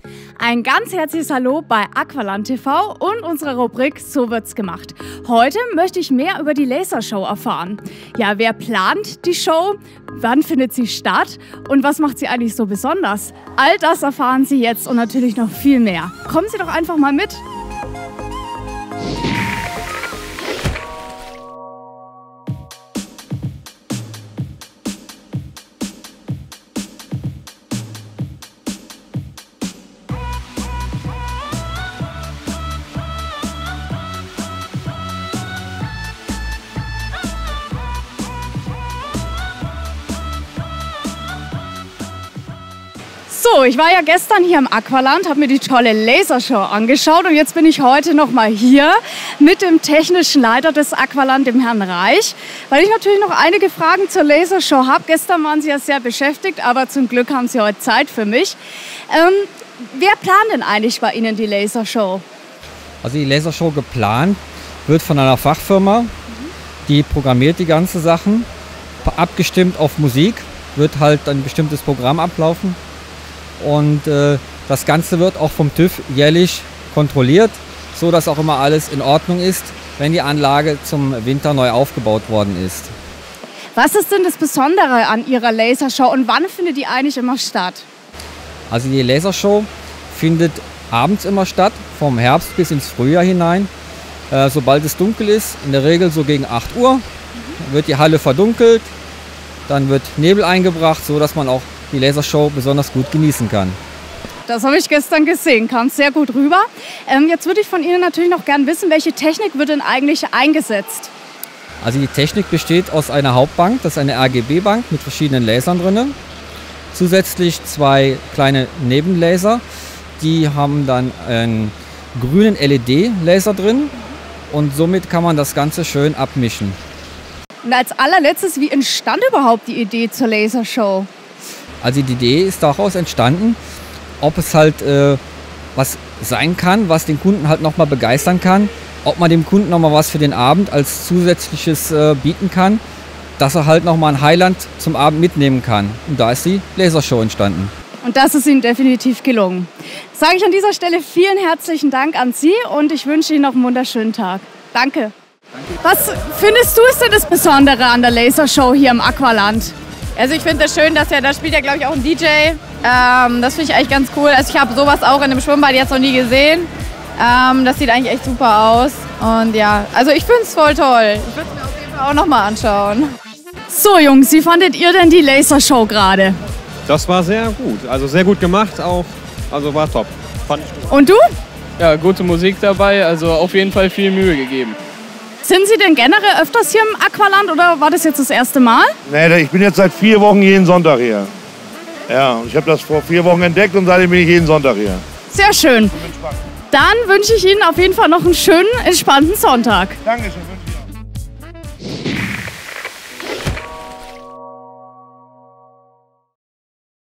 Ein ganz herzliches Hallo bei Aqualand TV und unserer Rubrik So wird's gemacht. Heute möchte ich mehr über die Lasershow erfahren. Ja, wer plant die Show? Wann findet sie statt? Und was macht sie eigentlich so besonders? All das erfahren Sie jetzt und natürlich noch viel mehr. Kommen Sie doch einfach mal mit. So, ich war ja gestern hier im Aqualand, habe mir die tolle Lasershow angeschaut und jetzt bin ich heute noch mal hier mit dem technischen Leiter des Aqualand, dem Herrn Reich, weil ich natürlich noch einige Fragen zur Lasershow habe. Gestern waren Sie ja sehr beschäftigt, aber zum Glück haben Sie heute Zeit für mich. Wer plant denn eigentlich bei Ihnen die Lasershow? Also die Lasershow geplant wird von einer Fachfirma, die programmiert die ganzen Sachen, abgestimmt auf Musik, wird halt ein bestimmtes Programm ablaufen. Und das Ganze wird auch vom TÜV jährlich kontrolliert, so dass auch immer alles in Ordnung ist, wenn die Anlage zum Winter neu aufgebaut worden ist. Was ist denn das Besondere an Ihrer Lasershow und wann findet die eigentlich immer statt? Also die Lasershow findet abends immer statt, vom Herbst bis ins Frühjahr hinein. Sobald es dunkel ist, in der Regel so gegen 8 Uhr, wird die Halle verdunkelt, dann wird Nebel eingebracht, so dass man auch die Lasershow besonders gut genießen kann. Das habe ich gestern gesehen, kam sehr gut rüber. Jetzt würde ich von Ihnen natürlich noch gern wissen, welche Technik wird denn eigentlich eingesetzt? Also die Technik besteht aus einer Hauptbank, das ist eine RGB-Bank mit verschiedenen Lasern drin. Zusätzlich 2 kleine Nebenlaser, die haben dann einen grünen LED-Laser drin und somit kann man das Ganze schön abmischen. Und als allerletztes, wie entstand überhaupt die Idee zur Lasershow? Also die Idee ist daraus entstanden, ob es halt was sein kann, was den Kunden halt nochmal begeistern kann, ob man dem Kunden nochmal was für den Abend als zusätzliches bieten kann, dass er halt nochmal ein Highlight zum Abend mitnehmen kann. Und da ist die Lasershow entstanden. Und das ist Ihnen definitiv gelungen. Sage ich an dieser Stelle vielen herzlichen Dank an Sie und ich wünsche Ihnen noch einen wunderschönen Tag. Danke. Was findest du ist denn das Besondere an der Lasershow hier im Aqualand? Also ich finde das schön, dass da spielt ja glaube ich auch ein DJ. Das finde ich eigentlich ganz cool. Also ich habe sowas auch in einem Schwimmbad jetzt noch nie gesehen. Das sieht eigentlich echt super aus. Und ja, also ich finde es voll toll. Ich würde es mir auf jeden Fall auch nochmal anschauen. So Jungs, wie fandet ihr denn die Lasershow gerade? Das war sehr gut. Also sehr gut gemacht auch. Also war top. Fand ich gut. Und du? Ja, gute Musik dabei. Also auf jeden Fall viel Mühe gegeben. Sind Sie denn generell öfters hier im Aqualand oder war das jetzt das erste Mal? Nee, ich bin jetzt seit 4 Wochen jeden Sonntag hier. Ja, ich habe das vor 4 Wochen entdeckt und seitdem bin ich jeden Sonntag hier. Sehr schön. Dann wünsche ich Ihnen auf jeden Fall noch einen schönen, entspannten Sonntag. Dankeschön.